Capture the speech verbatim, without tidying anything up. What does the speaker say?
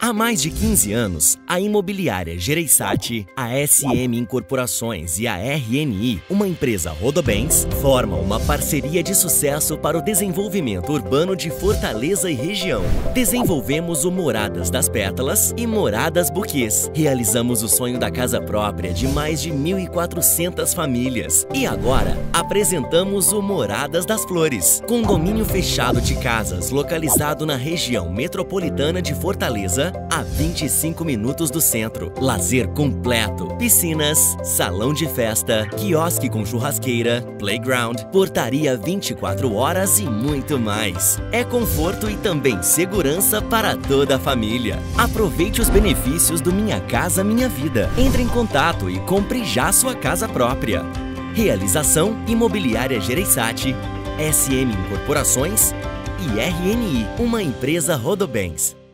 Há mais de quinze anos, a imobiliária Gereissati, a S M Incorporações e a R N I, uma empresa Rodobens, formam uma parceria de sucesso para o desenvolvimento urbano de Fortaleza e região. Desenvolvemos o Moradas das Pétalas e Moradas Buquês. Realizamos o sonho da casa própria de mais de mil e quatrocentas famílias. E agora, apresentamos o Moradas das Flores, condomínio fechado de casas localizado na região metropolitana de Fortaleza, a vinte e cinco minutos do centro. Lazer completo, piscinas, salão de festa, quiosque com churrasqueira, playground, portaria vinte e quatro horas e muito mais. É conforto e também segurança para toda a família. Aproveite os benefícios do Minha Casa Minha Vida. Entre em contato e compre já sua casa própria. Realização Imobiliária Gereissati, S M Incorporações e R N I, uma empresa Rodobens.